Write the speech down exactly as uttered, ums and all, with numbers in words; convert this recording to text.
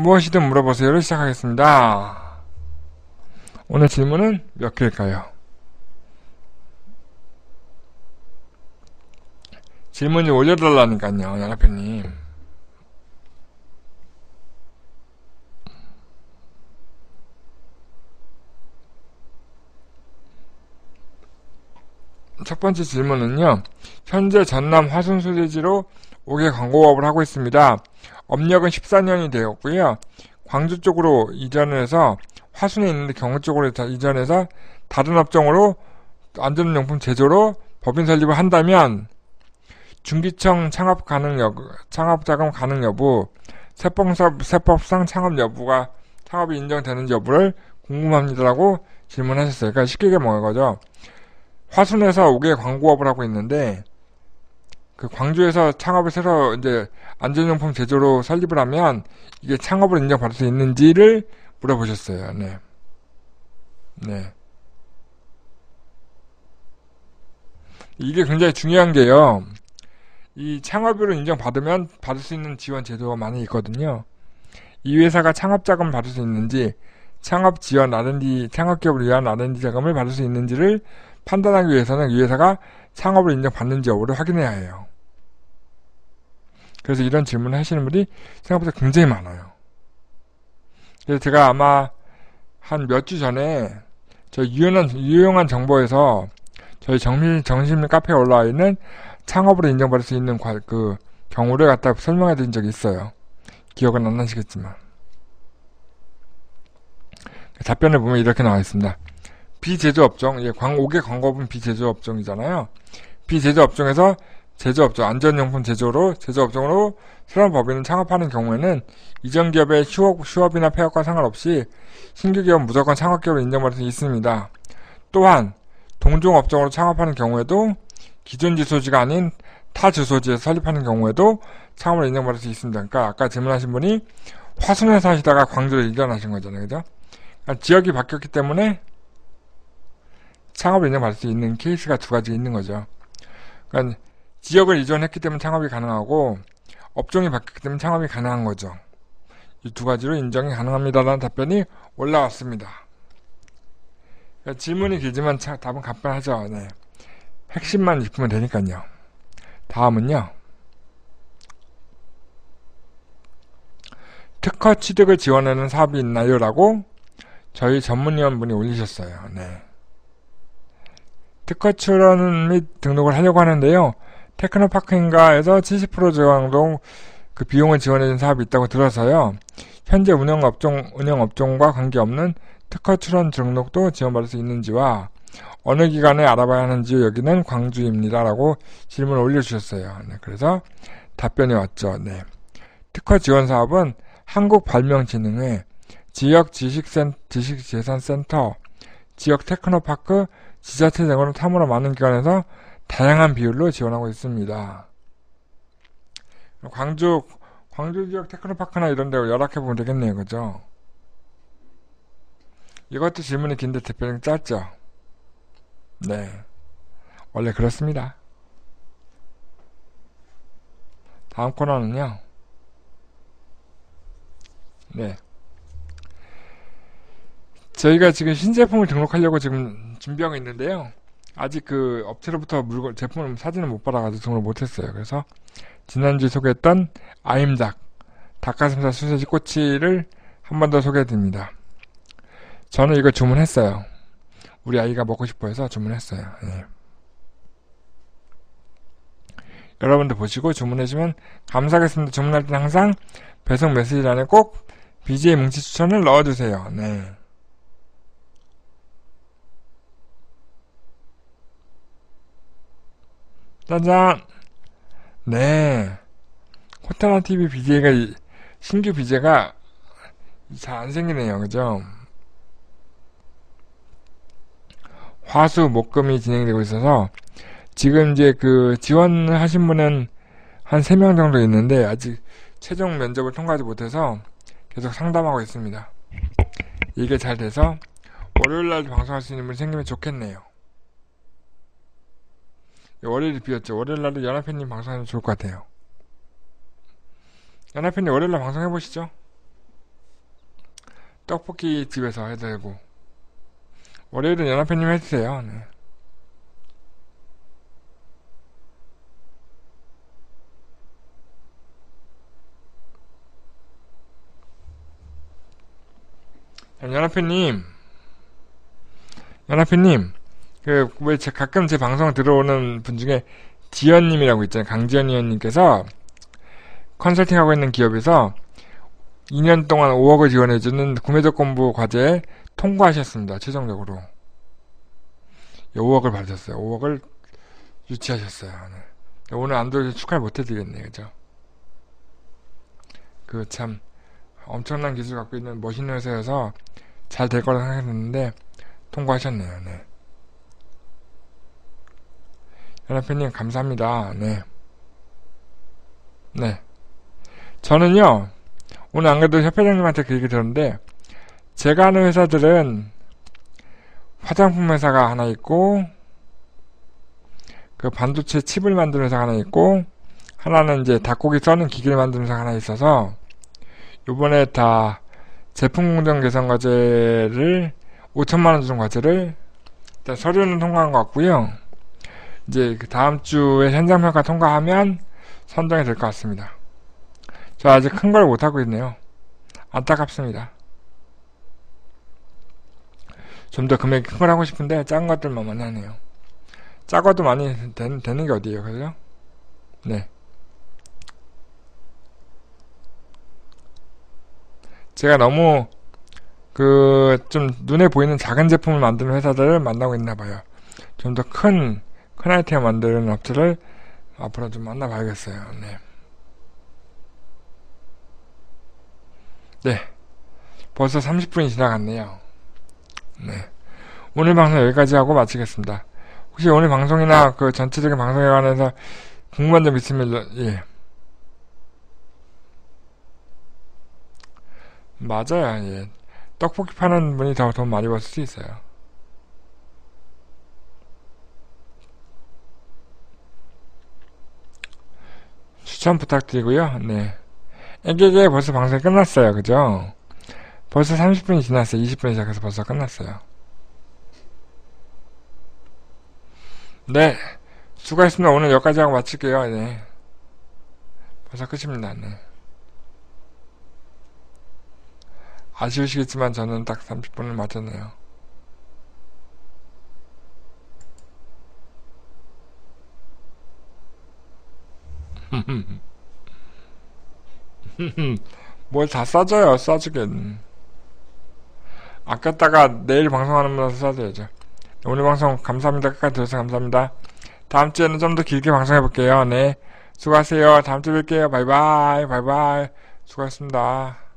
무엇이든 물어보세요를 시작하겠습니다. 오늘 질문은 몇 개일까요? 질문 좀 올려달라니까요, 연합회님. 첫 번째 질문은요. 현재 전남 화순 소재지로 오 개 광고업을 하고 있습니다. 업력은 십사 년이 되었고요. 광주 쪽으로 이전을 해서 화순에 있는데 경우 쪽으로 이전해서 다른 업종으로 안전용품 제조로 법인 설립을 한다면 중기청 창업 가능 여부, 창업 자금 가능 여부, 세법상, 세법상 창업 여부가 창업이 인정되는지 여부를 궁금합니다라고 질문하셨어요. 그러니까 쉽게 먹은 거죠. 화순에서 오 개 광고업을 하고 있는데 그 광주에서 창업을 새로 이제 안전용품 제조로 설립을 하면 이게 창업을 인정받을 수 있는지를 물어보셨어요. 네. 네. 이게 굉장히 중요한 게요. 이 창업으로 인정받으면 받을 수 있는 지원 제도가 많이 있거든요. 이 회사가 창업 자금을 받을 수 있는지, 창업 지원 알 앤 디, 창업기업을 위한 알 앤 디 자금을 받을 수 있는지를 판단하기 위해서는 이 회사가 창업을 인정받는지 여부를 확인해야 해요. 그래서 이런 질문을 하시는 분이 생각보다 굉장히 많아요. 그래서 제가 아마 한 몇 주 전에 저 유용한, 유용한 정보에서 저희 정신, 정신미 카페에 올라와 있는 창업으로 인정받을 수 있는 과, 그 경우를 갖다 설명해 드린 적이 있어요. 기억은 안 나시겠지만. 답변을 보면 이렇게 나와 있습니다. 비제조업종, 예, 광, 오 개 광고업은 비제조업종이잖아요. 비제조업종에서 제조업종, 안전용품 제조로, 제조업종으로 새로운 법인을 창업하는 경우에는 이전 기업의 휴업, 휴업이나 폐업과 상관없이 신규 기업은 무조건 창업기업으로 인정받을 수 있습니다. 또한 동종업종으로 창업하는 경우에도 기존 주소지가 아닌 타 주소지에서 설립하는 경우에도 창업을 인정받을 수 있습니다. 그러니까 아까 질문하신 분이 화순에 사시다가 광주로 이전하신 거잖아요. 그죠? 그러니까 지역이 바뀌었기 때문에 창업을 인정받을 수 있는 케이스가 두 가지 있는 거죠. 그러니까 지역을 이전했기 때문에 창업이 가능하고 업종이 바뀌었기 때문에 창업이 가능한 거죠. 이 두 가지로 인정이 가능합니다라는 답변이 올라왔습니다. 그러니까 질문이 길지만 차, 답은 간단하죠. 네. 핵심만 짚으면 되니까요. 다음은요. 특허 취득을 지원하는 사업이 있나요? 라고 저희 전문위원분이 올리셨어요. 네. 특허 출원 및 등록을 하려고 하는데요. 테크노파크인가에서 칠십 퍼센트 정도 그 비용을 지원해준 사업이 있다고 들어서요. 현재 운영업종, 운영업종과 관계없는 특허 출원 등록도 지원받을 수 있는지와 어느 기간에 알아봐야 하는지 여기는 광주입니다. 라고 질문을 올려주셨어요. 네, 그래서 답변이 왔죠. 네. 특허 지원 사업은 한국발명진흥회, 지역지식센, 지식재산센터, 지역 테크노파크, 지자체 등으로 탐으로 많은 기관에서 다양한 비율로 지원하고 있습니다. 광주, 광주 지역 테크노파크나 이런 데 연락해보면 되겠네요. 그죠? 이것도 질문이 긴데 대표님 짧죠? 네. 원래 그렇습니다. 다음 코너는요. 네. 저희가 지금 신제품을 등록하려고 지금 준비하고 있는데요. 아직 그 업체로부터 물건, 제품을, 사진을 못 받아가지고 등록을 못했어요. 그래서 지난주에 소개했던 아임닭, 닭가슴살 소세지 꼬치를 한 번 더 소개해드립니다. 저는 이걸 주문했어요. 우리 아이가 먹고 싶어 해서 주문했어요. 네. 여러분들 보시고 주문해주면 감사하겠습니다. 주문할 때는 항상 배송 메시지란에 꼭 비제이 뭉치 추천을 넣어주세요. 네. 짜잔! 네. 코타나티비 비제이가, 신규 비제이가 잘 안 생기네요. 그죠? 화수, 목금이 진행되고 있어서 지금 이제 그 지원을 하신 분은 한 세 명 정도 있는데 아직 최종 면접을 통과하지 못해서 계속 상담하고 있습니다. 이게 잘 돼서 월요일날 방송할 수 있는 분이 생기면 좋겠네요. 월요일이 비었죠. 월요일날도 연합회님 방송하면 좋을 것 같아요. 연합회님 월요일날 방송해보시죠. 떡볶이 집에서 해도 되고. 월요일은 연합회님 해주세요. 네. 연합회님, 연합회님, 그, 왜, 제, 가끔 제 방송 들어오는 분 중에 지연님이라고 있잖아요. 강지연 의원님께서 컨설팅하고 있는 기업에서 이 년 동안 오억을 지원해주는 구매조건부 과제 통과하셨습니다. 최종적으로. 오억을 받으셨어요. 오억을 유치하셨어요. 네. 오늘 안 들어오셔서 축하를 못 해드리겠네요. 그죠? 그 참, 엄청난 기술 갖고 있는 멋있는 회사여서 잘 될 거라 생각했는데, 통과하셨네요. 네. 연합회님, 감사합니다. 네. 네. 저는요, 오늘 안 그래도 협회장님한테 그 얘기 들었는데, 제가 아는 회사들은 화장품 회사가 하나 있고, 그 반도체 칩을 만드는 회사가 하나 있고, 하나는 이제 닭고기 써는 기계를 만드는 회사가 하나 있어서, 요번에 다 제품 공정 개선 과제를, 오천만 원 주는 과제를, 일단 서류는 통과한 것 같고요. 이제 그 다음 주에 현장 평가 통과하면 선정이 될 것 같습니다. 저 아직 큰 걸 못하고 있네요. 안타깝습니다. 좀 더 금액이 큰 걸 하고 싶은데 작은 것들만 많이 하네요. 작아도 많이 되, 되는 게 어디예요, 그죠? 네. 제가 너무 그 좀 눈에 보이는 작은 제품을 만드는 회사들을 만나고 있나 봐요. 좀 더 큰 큰 아이템 만드는 업체를 앞으로 좀 만나봐야겠어요. 네. 네. 벌써 삼십 분이 지나갔네요. 네. 오늘 방송 여기까지 하고 마치겠습니다. 혹시 오늘 방송이나 그 전체적인 방송에 관해서 궁금한 점 있으면, 예. 맞아요, 예. 떡볶이 파는 분이 더 돈 많이 벌 수 있어요. 추천 부탁드리고요. 네. 애기게 벌써 방송이 끝났어요. 그죠? 벌써 삼십 분이 지났어요. 이십 분이 시작해서 벌써 끝났어요. 네. 수고하셨습니다. 오늘 여기까지 하고 마칠게요. 네. 벌써 끝입니다. 네. 아쉬우시겠지만 저는 딱 삼십 분을 맞췄네요. 뭘 다 싸줘요. 싸주긴. 아꼈다가 내일 방송하는 분한테 싸줘야죠. 오늘 방송 감사합니다. 끝까지 들어서 감사합니다. 다음 주에는 좀 더 길게 방송해볼게요. 네. 수고하세요. 다음 주에 뵐게요. 바이바이. 바이바이. 수고하셨습니다.